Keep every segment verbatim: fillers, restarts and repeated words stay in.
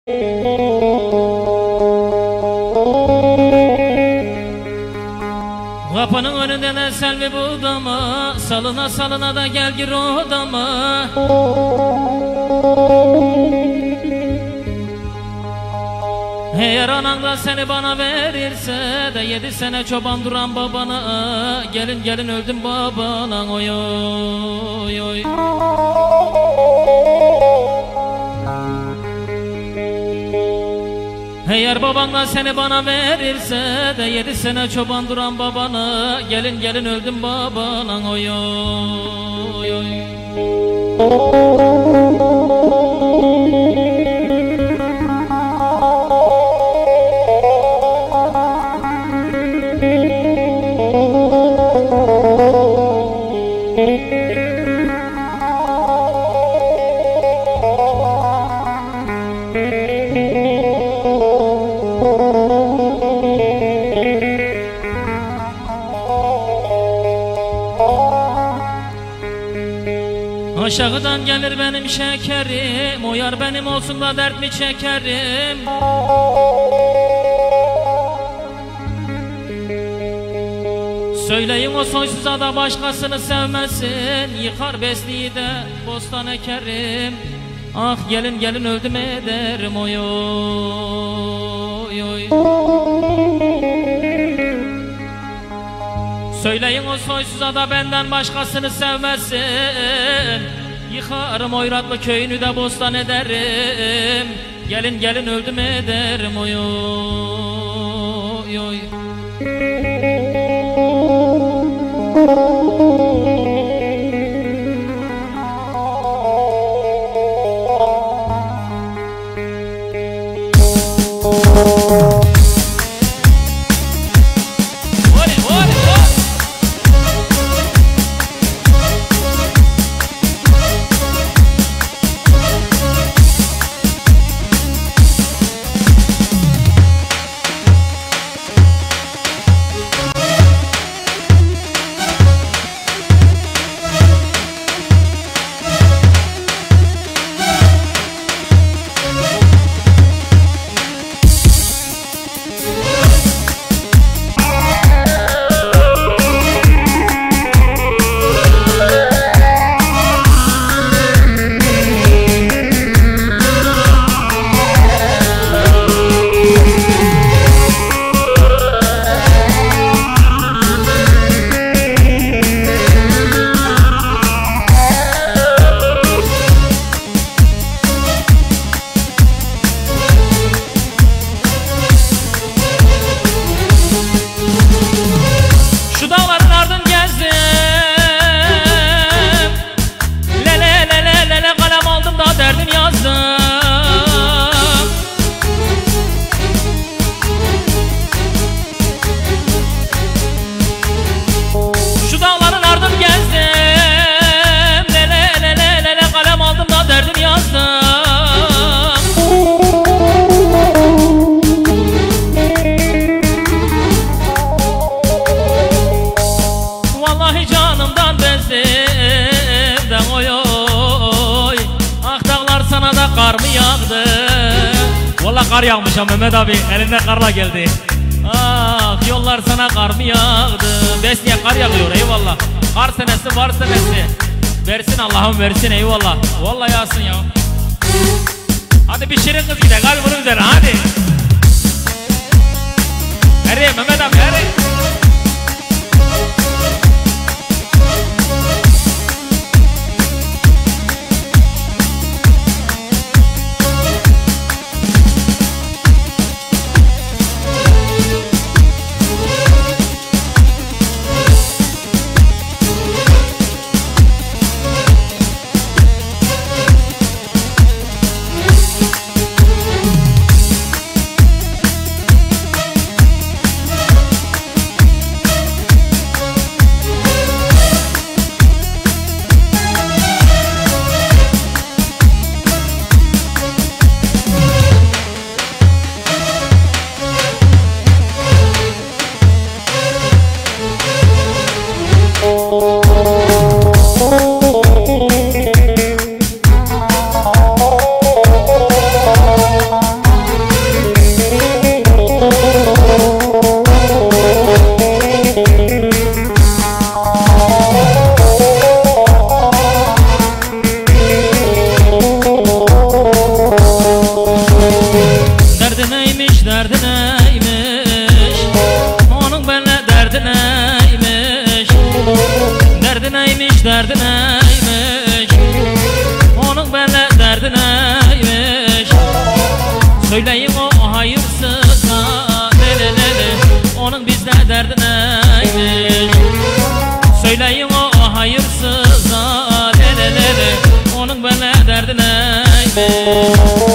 Kapının önünde ne selvi budama, salına salına da gel gir odama. Eğer anan da seni bana verirse de yedi sene çoban duran babana, gelin gelin öldüm babana, oy oy oy. Eğer baban da seni bana verirse de yedi sene çoban duran babana, gelin gelin öldüm babana, oy oy oy. Aşağıdan gelir benim şekerim, o yar benim olsun da dert mi çekerim? Söyleyin o soysuza da başkasını sevmesin, yıkar besliği de bostan ekerim. Ah gelin gelin öldüm ederim, oy oy oy. Söyleyin o soysuza da benden başkasını sevmesin, yıkarım oyratlı köyünü de bostan ederim. Gelin gelin öldüm ederim, oy oy oy. Kar yağmış ha Mehmet abi, elinde karla geldi. Ah yollar sana kar mı yağdı? Besniye kar yağıyor, eyvallah. Kar senesi var senesi. Versin Allah'ım versin, eyvallah. Vallahi yağsın ya. Hadi bir şirin kız gidelim, hadi bunun üzerine hadi. Nereye Mehmet abi, nereye? Söyleyin o hayırsıza lele lele, onun bizde derdi neymiş? Söyleyin o hayırsıza lele lele, onun bana derdi neymiş?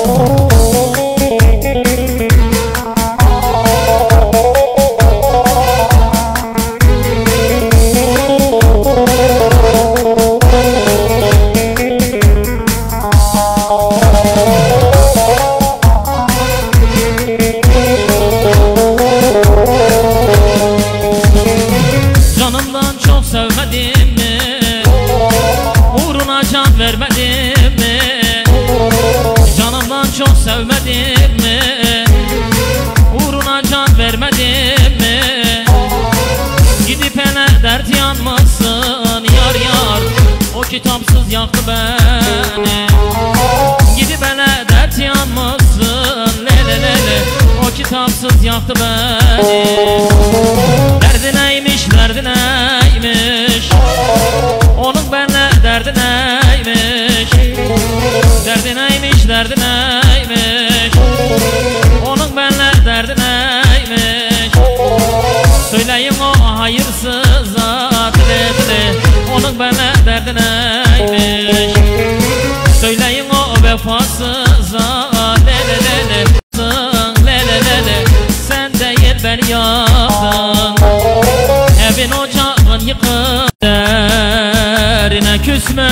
Canımdan çok sevmedim mi? Uğruna can vermedim mi? Canımdan çok sevmedim mi? Uğruna can vermedim mi? Gidip hele dert yanmasın yar yar, o kitapsız yaktı beni. Gidip hele dert yanmasın lele lele, o kitapsız yaktı beni. Derdi neymiş, derdi neymiş? Onun benimle derdi neymiş? Derdi neymiş, derdi neymiş? Onun benimle derdi neymiş? Söyleyin o hayırsıza dile dile, onun benimle derdi neymiş? Söyleyin o vefasıza lele lele, lele lele, sen değil beni yaktın. Evin ocağın yıkıp derine küsmüş,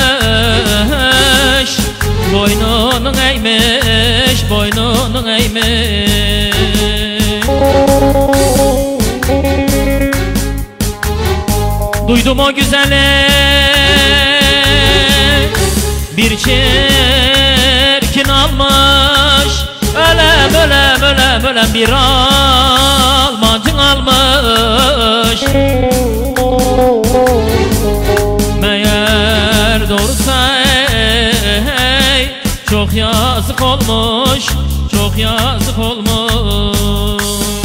boynunun eğmiş, boynunun eğmiş. Duydum o güzeli bir çirkin almış, ölem ölem ölem ölem bir almancın almış. Meğer doğrusa ey, çok yazık olmuş, çok yazık olmuş.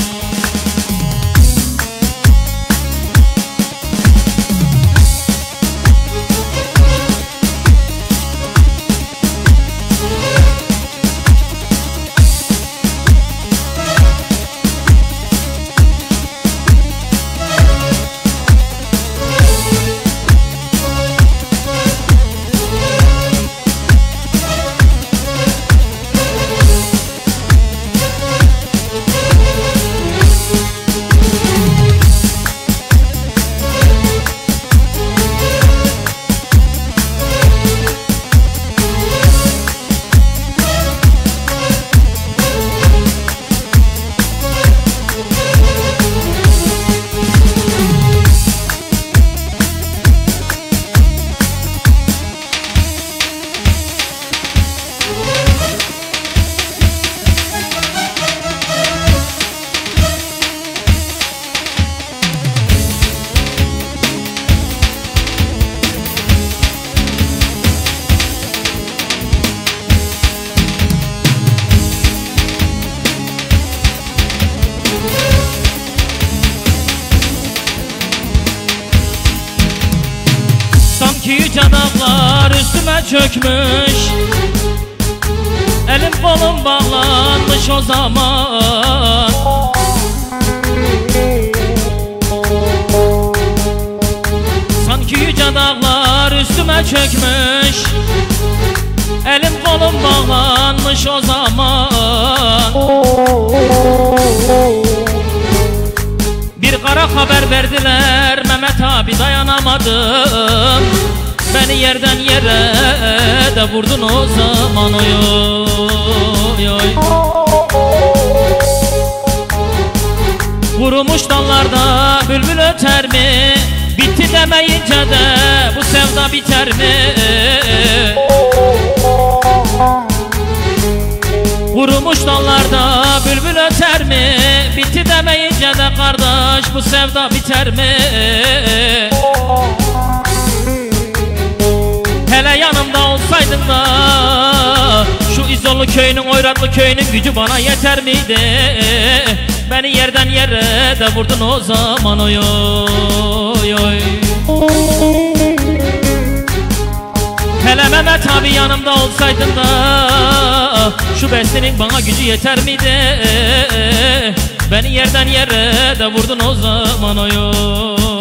Sanki yüce dağlar üstüme çökmüş, elim kolum bağlanmış o zaman. Sanki yüce dağlar üstüme çökmüş, elim kolum bağlanmış o zaman. Bir kara haber verdiler Mehmet abi, dayanamadım. Beni yerden yere de vurdun o zaman, oy oy oy. Vurulmuş dallarda bülbül öter mi? Bitti demeyince de bu sevda biter mi? Vurulmuş dallarda bülbül öter mi? Bitti demeyince de kardeş bu sevda biter mi? Hele yanımda olsaydın da şu İzollu köyünün, Oyratlı köyünün gücü bana yeter miydi? Beni yerden yere de vurdun o zaman, oy oy oy. Hele Mehmet abi yanımda olsaydın da Şu besinin bana gücü yeter mi de Beni yerden yere de vurdun o zaman oy.